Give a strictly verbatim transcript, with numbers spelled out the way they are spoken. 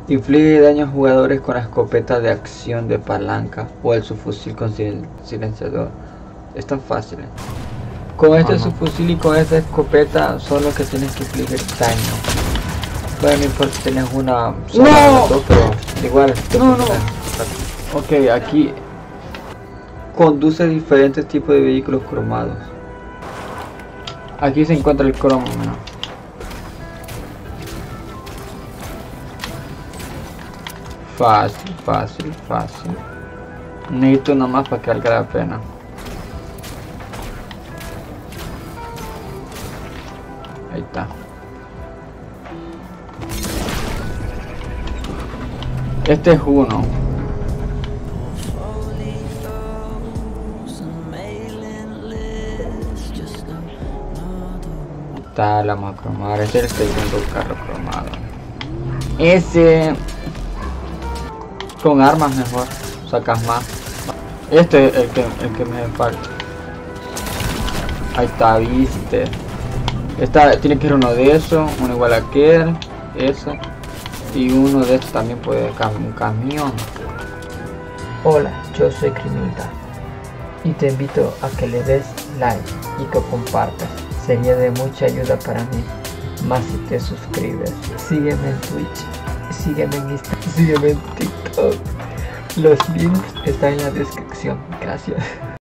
Inflige daño a jugadores con la escopeta de acción de palanca o el subfusil con sil silenciador. Es tan fácil. Con este oh, no. subfusil y con esta escopeta son los que tienes que infligir daño. Bueno, no importa si tienes una sola no. o dos, pero igual. No, no. Ok, aquí conduce diferentes tipos de vehículos cromados. Aquí se encuentra el cromo. ¿no? Fácil, fácil, fácil. Necesito nada más para que valga la pena. Ahí está. Este es uno. Está la vamos a cromar. Este es el segundo carro cromado. Ese con armas mejor, sacas más. Este es el que, el que me falta. Ahí está, viste. Esta, tiene que ir uno de esos, uno igual a aquel, eso. Y uno de estos también puede cambiar un camión. Hola, yo soy Crimilda. Y te invito a que le des like y que compartas. Sería de mucha ayuda para mí. Más si te suscribes. Sígueme en Twitch. Sígueme en Instagram. Sígueme en TikTok. Los links están en la descripción. Gracias.